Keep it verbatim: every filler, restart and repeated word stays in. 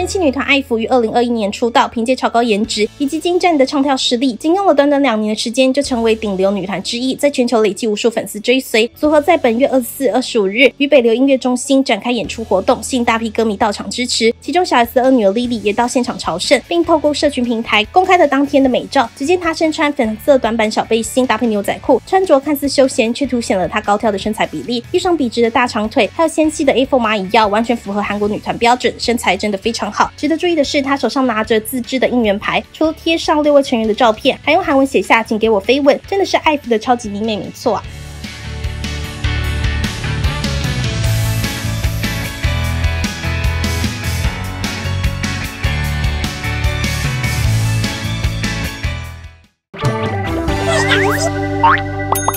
人气女团爱芙于二零二一年出道，凭借超高颜值以及精湛的唱跳实力，仅用了短短两年的时间就成为顶流女团之一，在全球累计无数粉丝追随。组合在本月二十四、二十五日于北流音乐中心展开演出活动，吸引大批歌迷到场支持。其中小 S 的二女儿 Lily 也到现场朝圣，并透过社群平台公开了当天的美照。只见她身穿粉色短版小背心，搭配牛仔裤，穿着看似休闲，却凸显了她高挑的身材比例，遇上笔直的大长腿，还有纤细的 A 四 蚂蚁腰，完全符合韩国女团标准，身材真的非常好。值得注意的是，她手上拿着自制的应援牌，除了贴上六位成员的照片，还用韩文写下请给我飞吻，真的是爱芙的超级迷妹没错啊。 Bye.